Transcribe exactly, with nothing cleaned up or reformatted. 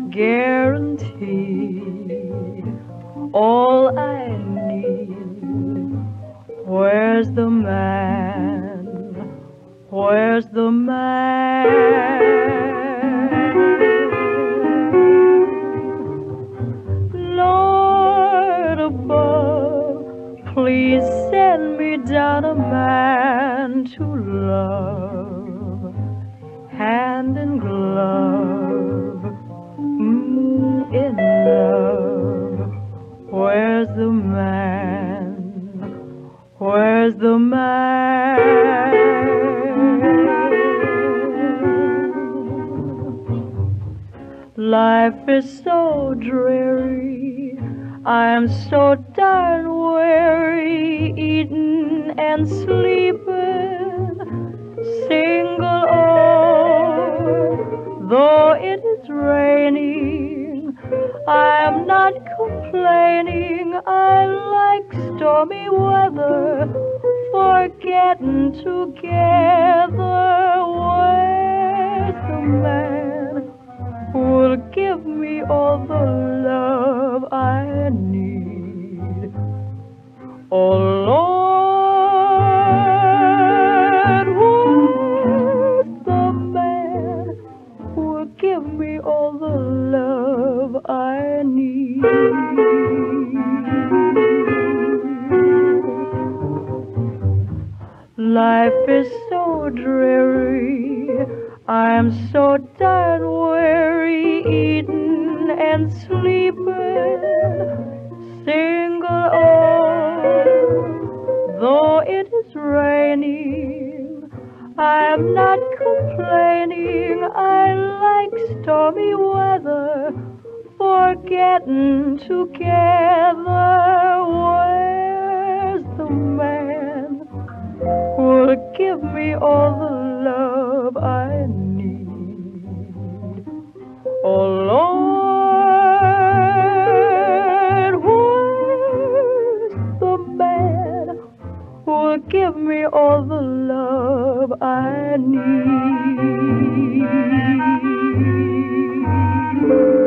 guaranteed, all I need. Where's the man? Where's the man? Lord above, please send me down a man to love, hand in glove, mm, in love. Where's the man? Where's the man? Life is so dreary, I'm so darn weary, eating and sleeping, single, oh, though it is raining, I'm not complaining. I like stormy weather, for getting together. Where's the man who'll give me all the love I need? Oh Lord, where's the man who'll give me all the love I need? Life is so dreary, I'm so darn weary, eating and sleeping, single, oh, though it is raining, I'm not complaining. I like stormy weather, for getting together. Where's the man who'll give me all the love I need? Oh Lord, where's the man who'll give me all the love I need?